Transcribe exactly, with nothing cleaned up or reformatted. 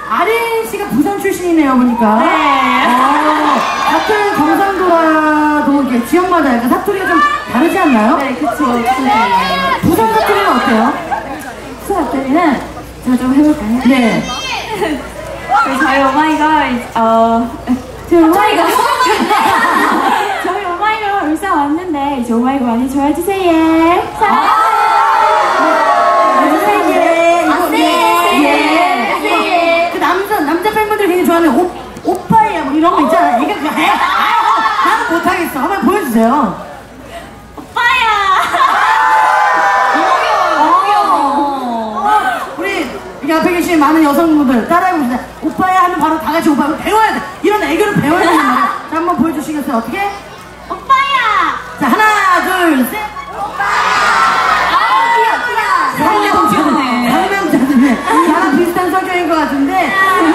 아린 씨가 부산 출신이네요, 보니까. 네. 어, 같은 경상도라도 이게 지역마다 약간 사투리가 좀 다르지 않나요? 네, 그쵸. 네. 부산 사투리는 어때요? 부산 사투리는 제가 좀 해볼까요? 네. 그 저희 오마이걸, 어, 저희 오마이걸. 저희 오마이걸 울산 왔는데, 이제 오마이걸 많이 좋아해주세요. 사랑해요. 남자 팬분들이 굉장히 좋아하는 오, 오빠야 뭐 이런 거 있잖아. 얘가 그거 해? 나는 못하겠어. 한번 보여주세요. 오빠야. 너무 귀여워. 우리 여기 앞에 계신 많은 여성분들 따라해보세요. 오빠야 하면 바로 다 같이 오빠 배워야 돼. 이런 애교를 배워야 되는 말이야. 자, 한번 보여주시겠어요? 어떻게? 오빠야. 자, 하나 둘 셋.